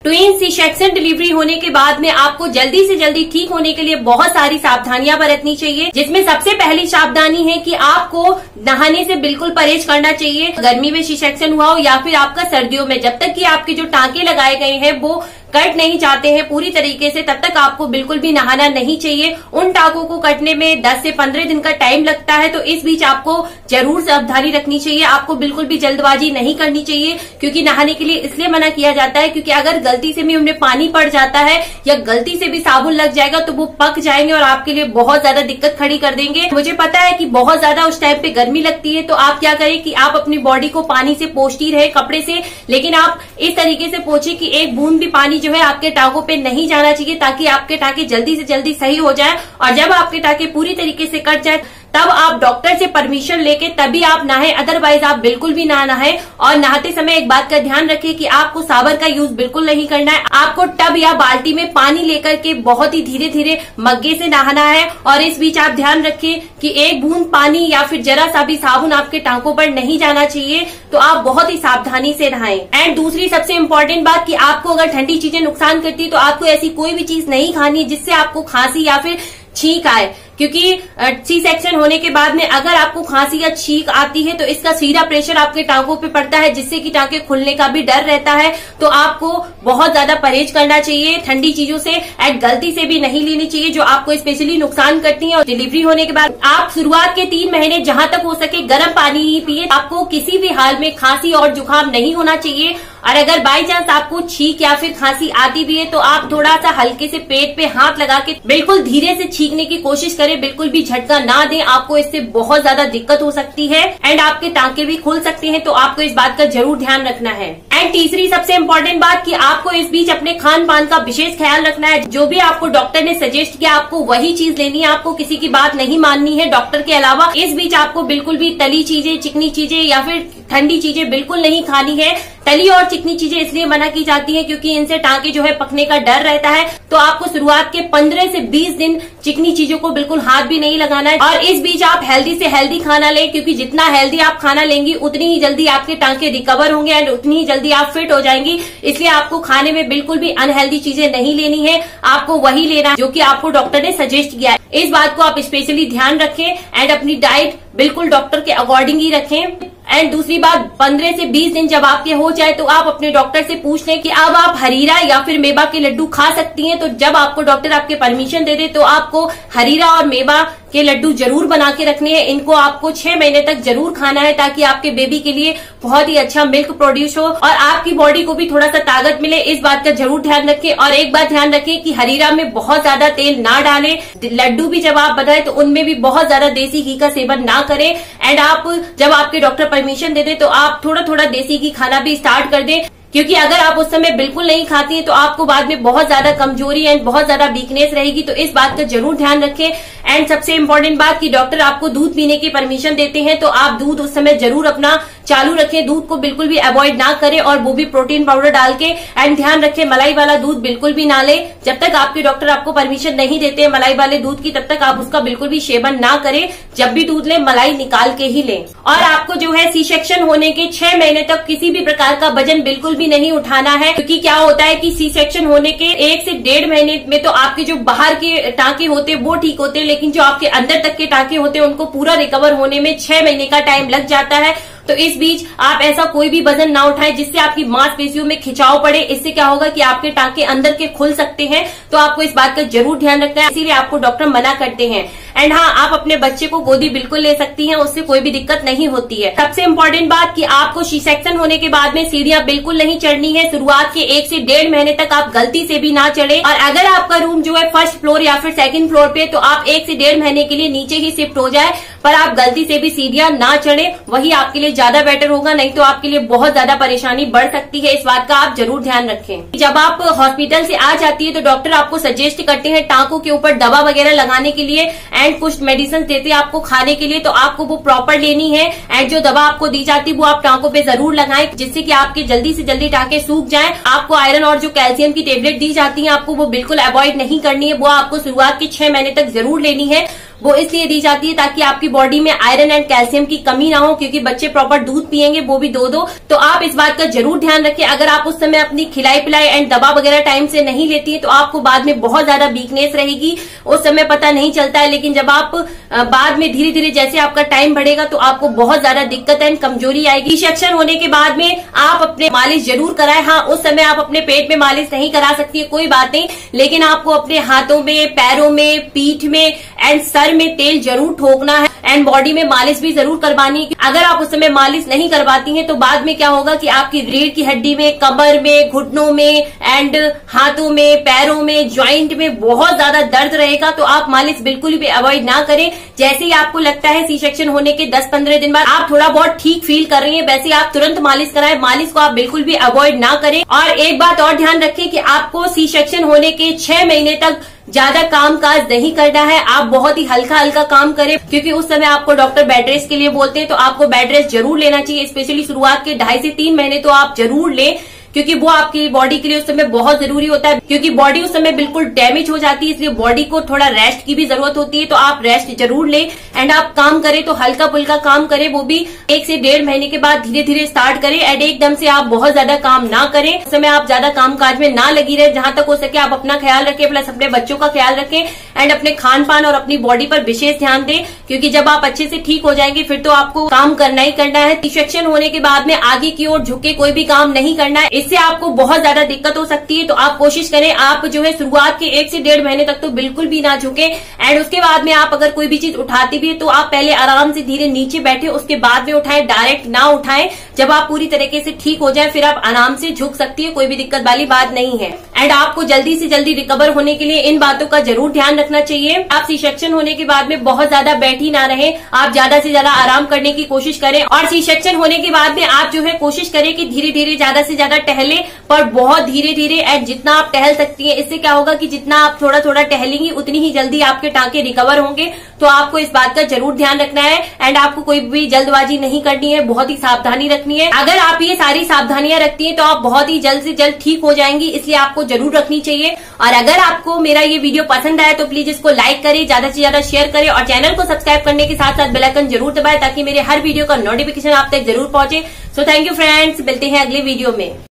Twin C section delivery होने के बाद में आपको जल्दी से जल्दी ठीक होने के लिए बहुत सारी सावधानियां बरतनी चाहिए, जिसमें सबसे पहली सावधानी है कि आपको नहाने से बिल्कुल परहेज करना चाहिए। गर्मी में सी सेक्शन हुआ हो या फिर आपका सर्दियों में, जब तक कि आपके जो टांके लगाए गए हैं वो कट नहीं जाते हैं पूरी तरीके से, तब तक आपको बिल्कुल भी नहाना नहीं चाहिए। उन टांकों को कटने में 10 से 15 दिन का टाइम लगता है, तो इस बीच आपको जरूर सावधानी रखनी चाहिए। आपको बिल्कुल भी जल्दबाजी नहीं करनी चाहिए, क्योंकि नहाने के लिए इसलिए मना किया जाता है क्योंकि अगर गलती से भी उनमें पानी पड़ जाता है या गलती से भी साबुन लग जाएगा तो वो पक जाएंगे और आपके लिए बहुत ज्यादा दिक्कत खड़ी कर देंगे। मुझे पता है कि बहुत ज्यादा उस टाइम पे गर्मी लगती है, तो आप क्या करें कि आप अपनी बॉडी को पानी से पोंछती रहे कपड़े से, लेकिन आप इस तरीके से पोंछे कि एक बूंद भी पानी जो है आपके टांकों पे नहीं जाना चाहिए, ताकि आपके टांके जल्दी से जल्दी सही हो जाए। और जब आपके टांके पूरी तरीके से कट जाए तब आप डॉक्टर से परमिशन लेके तभी आप नहाएं, अदरवाइज आप बिल्कुल भी ना नहाएं। और नहाते समय एक बात का ध्यान रखें कि आपको साबर का यूज बिल्कुल नहीं करना है। आपको टब या बाल्टी में पानी लेकर के बहुत ही धीरे धीरे मग्गे से नहाना है। और इस बीच आप ध्यान रखें कि एक बूंद पानी या फिर जरा सा भी साबुन आपके टांकों पर नहीं जाना चाहिए, तो आप बहुत ही सावधानी से नहाएं। एंड दूसरी सबसे इम्पोर्टेंट बात कि आपको अगर ठंडी चीजें नुकसान करती है तो आपको ऐसी कोई भी चीज नहीं खानी है जिससे आपको खांसी या फिर छींक आए, क्योंकि सी सेक्शन होने के बाद में अगर आपको खांसी या छींक आती है तो इसका सीधा प्रेशर आपके टांकों पे पड़ता है, जिससे कि टांके खुलने का भी डर रहता है। तो आपको बहुत ज्यादा परहेज करना चाहिए ठंडी चीजों से, एंड गलती से भी नहीं लेनी चाहिए जो आपको स्पेशली नुकसान करती है। और डिलीवरी होने के बाद आप शुरुआत के 3 महीने जहां तक हो सके गर्म पानी ही पिए। आपको किसी भी हाल में खांसी और जुकाम नहीं होना चाहिए। और अगर बाई चांस आपको छींक या फिर खांसी आती भी है तो आप थोड़ा सा हल्के से पेट पे हाथ लगा के बिल्कुल धीरे से छींकने की कोशिश करें, बिल्कुल भी झटका ना दें। आपको इससे बहुत ज्यादा दिक्कत हो सकती है एंड आपके टांके भी खुल सकते हैं, तो आपको इस बात का जरूर ध्यान रखना है। एंड तीसरी सबसे इम्पोर्टेंट बात कि आपको इस बीच अपने खान पान का विशेष ख्याल रखना है। जो भी आपको डॉक्टर ने सजेस्ट किया आपको वही चीज लेनी है, आपको किसी की बात नहीं माननी है डॉक्टर के अलावा। इस बीच आपको बिल्कुल भी तली चीजें, चिकनी चीजें या फिर ठंडी चीजें बिल्कुल नहीं खानी है। तली और चिकनी चीजें इसलिए मना की जाती हैं क्योंकि इनसे टांके जो है पकने का डर रहता है। तो आपको शुरुआत के 15 से 20 दिन चिकनी चीजों को बिल्कुल हाथ भी नहीं लगाना है। और इस बीच आप हेल्दी से हेल्दी खाना लें, क्योंकि जितना हेल्दी आप खाना लेंगी उतनी ही जल्दी आपके टांके रिकवर होंगे एंड उतनी ही जल्दी आप फिट हो जाएंगी। इसलिए आपको खाने में बिल्कुल भी अनहेल्दी चीजें नहीं लेनी है, आपको वही लेना है जो कि आपको डॉक्टर ने सजेस्ट किया है। इस बात को आप स्पेशली ध्यान रखें एंड अपनी डाइट बिल्कुल डॉक्टर के अकॉर्डिंग ही रखें। एंड दूसरी बात, 15 से 20 दिन जब आपके हो जाए तो आप अपने डॉक्टर से पूछ लें कि अब आप हरीरा या फिर मेवा के लड्डू खा सकती हैं। तो जब आपको डॉक्टर आपके परमिशन दे दे तो आपको हरीरा और मेवा के लड्डू जरूर बना के रखने हैं। इनको आपको 6 महीने तक जरूर खाना है, ताकि आपके बेबी के लिए बहुत ही अच्छा मिल्क प्रोड्यूस हो और आपकी बॉडी को भी थोड़ा सा ताकत मिले। इस बात का जरूर ध्यान रखें। और एक बात ध्यान रखें कि हरीरा में बहुत ज्यादा तेल ना डालें। लड्डू भी जब आप बनाए तो उनमें भी बहुत ज्यादा देसी घी का सेवन ना करें। एंड आप जब आपके डॉक्टर परमिशन दे दे तो आप थोड़ा थोड़ा देसी घी खाना भी स्टार्ट कर दें, क्योंकि अगर आप उस समय बिल्कुल नहीं खाती हैं तो आपको बाद में बहुत ज्यादा कमजोरी एंड बहुत ज्यादा वीकनेस रहेगी। तो इस बात का जरूर ध्यान रखें। एंड सबसे इम्पोर्टेंट बात कि डॉक्टर आपको दूध पीने की परमिशन देते हैं तो आप दूध उस समय जरूर अपना चालू रखें। दूध को बिल्कुल भी अवॉइड ना करें और वो भी प्रोटीन पाउडर डाल के। एंड ध्यान रखें मलाई वाला दूध बिल्कुल भी ना लें। जब तक आपके डॉक्टर आपको परमिशन नहीं देते मलाई वाले दूध की, तब तक आप उसका बिल्कुल भी सेवन ना करें। जब भी दूध लें मलाई निकाल के ही लें। और आपको जो है सी सेक्शन होने के 6 महीने तक किसी भी प्रकार का वजन बिल्कुल भी नहीं उठाना है, क्योंकि क्या होता है कि सी सेक्शन होने के 1 से 1.5 महीने में तो आपके जो बाहर के टांके होते हैं वो ठीक होते हैं, लेकिन जो आपके अंदर तक के टांके होते हैं उनको पूरा रिकवर होने में 6 महीने का टाइम लग जाता है। तो इस बीच आप ऐसा कोई भी वजन ना उठाएं जिससे आपकी मांसपेशियों में खिंचाव पड़े। इससे क्या होगा कि आपके टांके अंदर के खुल सकते हैं। तो आपको इस बात का जरूर ध्यान रखना है, इसीलिए आपको डॉक्टर मना करते हैं। एंड हाँ, आप अपने बच्चे को गोदी बिल्कुल ले सकती हैं, उससे कोई भी दिक्कत नहीं होती है। सबसे इम्पोर्टेंट बात कि आपको सी सेक्शन होने के बाद में सीढ़ियां बिल्कुल नहीं चढ़नी है। शुरुआत के 1 से 1.5 महीने तक आप गलती से भी ना चढ़े। और अगर आपका रूम जो है 1st फ्लोर या फिर 2nd फ्लोर पे, तो आप 1 से 1.5 महीने के लिए नीचे ही शिफ्ट हो जाए, पर आप गलती से भी सीढ़ियां ना चढ़े। वही आपके लिए ज्यादा बेटर होगा, नहीं तो आपके लिए बहुत ज्यादा परेशानी बढ़ सकती है। इस बात का आप जरूर ध्यान रखें। जब आप हॉस्पिटल से आ जाती है तो डॉक्टर आपको सजेस्ट करते हैं टांकों के ऊपर दवा वगैरह लगाने के लिए एंड कुछ मेडिसिन देते हैं आपको खाने के लिए, तो आपको वो प्रॉपर लेनी है। एंड जो दवा आपको दी जाती है वो आप टांकों पे जरूर लगाएं, जिससे कि आपके जल्दी से जल्दी टांके सूख जाएं। आपको आयरन और जो कैल्शियम की टेबलेट दी जाती है आपको वो बिल्कुल अवॉइड नहीं करनी है, वो आपको शुरुआत के 6 महीने तक जरूर लेनी है। वो इसलिए दी जाती है ताकि आपकी बॉडी में आयरन एंड कैल्शियम की कमी ना हो, क्योंकि बच्चे प्रॉपर दूध पियेंगे, वो भी दो। तो आप इस बात का जरूर ध्यान रखें। अगर आप उस समय अपनी खिलाई पिलाई एंड दवा वगैरह टाइम से नहीं लेती है तो आपको बाद में बहुत ज्यादा वीकनेस रहेगी। उस समय पता नहीं चलता है, लेकिन जब आप बाद में धीरे धीरे जैसे आपका टाइम बढ़ेगा तो आपको बहुत ज्यादा दिक्कत एंड कमजोरी आएगी। सेक्शन होने के बाद में आप अपने मालिश जरूर कराएं। हाँ, उस समय आप अपने पेट में मालिश नहीं करा सकती है, कोई बात नहीं, लेकिन आपको अपने हाथों में, पैरों में, पीठ में एंड सर में तेल जरूर ठोकना है एंड बॉडी में मालिश भी जरूर करवानी है। अगर आप उस समय मालिश नहीं करवाती हैं तो बाद में क्या होगा कि आपकी रीढ़ की हड्डी में, कमर में, घुटनों में एंड हाथों में, पैरों में, ज्वाइंट में बहुत ज्यादा दर्द रहेगा। तो आप मालिश बिल्कुल भी अवॉइड ना करें। जैसे ही आपको लगता है सी सेक्शन होने के 10-15 दिन बाद आप थोड़ा बहुत ठीक फील कर रही हैं, वैसे आप तुरंत मालिश कराएं। मालिश को आप बिल्कुल भी अवॉइड ना करें। और एक बात और ध्यान रखें कि आपको सी सेक्शन होने के 6 महीने तक ज्यादा काम काज नहीं करना है। आप बहुत ही हल्का हल्का काम करें, क्योंकि उस समय आपको डॉक्टर बेड रेस्ट के लिए बोलते हैं। तो आपको बेड रेस्ट जरूर लेना चाहिए, स्पेशली शुरुआत के 2.5 से 3 महीने तो आप जरूर लें, क्योंकि वो आपकी बॉडी के लिए उस समय बहुत जरूरी होता है, क्योंकि बॉडी उस समय बिल्कुल डैमेज हो जाती है, इसलिए बॉडी को थोड़ा रेस्ट की भी जरूरत होती है। तो आप रेस्ट जरूर लें एंड आप काम करें तो हल्का फुल्का काम करें, वो भी 1 से 1.5 महीने के बाद धीरे धीरे स्टार्ट करें एंड एकदम से आप बहुत ज्यादा काम ना करें। उस समय आप ज्यादा काम काज में ना लगी रहे। जहां तक हो सके आप अपना ख्याल रखें, प्लस अपने बच्चों का ख्याल रखें एंड अपने खान पान और अपनी बॉडी पर विशेष ध्यान दें, क्योंकि जब आप अच्छे से ठीक हो जाएंगे फिर तो आपको काम करना ही करना है। सी सेक्शन होने के बाद में आगे की ओर झुक के कोई भी काम नहीं करना है, इससे आपको बहुत ज्यादा दिक्कत हो सकती है। तो आप कोशिश करें, आप जो है शुरुआत के 1 से 1.5 महीने तक तो बिल्कुल भी ना झुके एंड उसके बाद में आप अगर कोई भी चीज उठाते भी है तो आप पहले आराम से धीरे नीचे बैठे, उसके बाद में उठाएं, डायरेक्ट ना उठाएं। जब आप पूरी तरीके से ठीक हो जाए फिर आप आराम से झुक सकती है, कोई भी दिक्कत वाली बात नहीं है। एंड आपको जल्दी से जल्दी रिकवर होने के लिए इन बातों का जरूर ध्यान रखना चाहिए। आप सी सेक्शन होने के बाद में बहुत ज्यादा बैठी ना रहे, आप ज्यादा से ज्यादा आराम करने की कोशिश करें। और सी सेक्शन होने के बाद में आप जो है कोशिश करें कि धीरे धीरे ज्यादा से ज्यादा टहले, पर बहुत धीरे धीरे एंड जितना आप टहल सकती हैं। इससे क्या होगा कि जितना आप थोड़ा थोड़ा टहलेंगी उतनी ही जल्दी आपके टांके रिकवर होंगे। तो आपको इस बात का जरूर ध्यान रखना है एंड आपको कोई भी जल्दबाजी नहीं करनी है, बहुत ही सावधानी रखनी है। अगर आप ये सारी सावधानियां रखती हैं तो आप बहुत ही जल्द से जल्द ठीक हो जाएंगी, इसलिए आपको जरूर रखनी चाहिए। और अगर आपको मेरा ये वीडियो पसंद आए तो प्लीज इसको लाइक करें, ज्यादा से ज्यादा शेयर करें और चैनल को सब्सक्राइब करने के साथ साथ बेल आइकन जरूर दबाएं ताकि मेरे हर वीडियो का नोटिफिकेशन आप तक जरूर पहुंचे। सो थैंक यू फ्रेंड्स, मिलते हैं अगले वीडियो में।